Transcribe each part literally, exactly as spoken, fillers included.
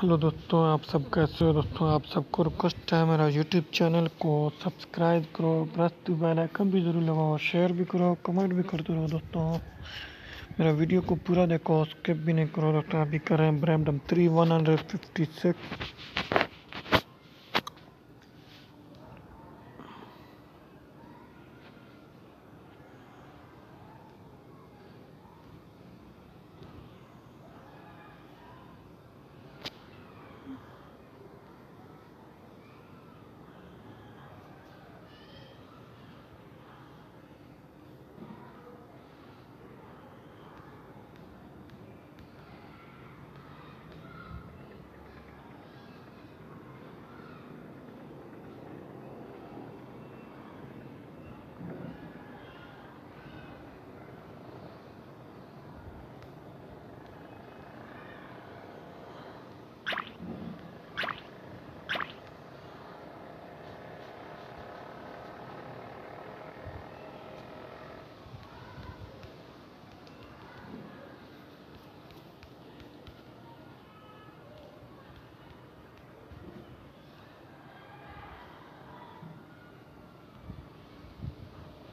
Hello दोस्तों, आप सब कैसे हो। दोस्तों, आप सबको रिक्वेस्ट है मेरा यूट्यूब चैनल को सब्सक्राइब करो, प्लस बेल आइकन भी ज़रूर लगाओ, शेयर भी करो, कमेंट भी करते रहो। दोस्तों, मेरा वीडियो को पूरा देखो, स्किप भी नहीं करो। दोस्तों, अभी कर रहे हैं Brampton three one hundred fifty six.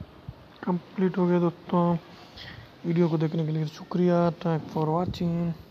Complete हो गया। दोस्तों, वीडियो को देखने के लिए शुक्रिया। Thank for watching.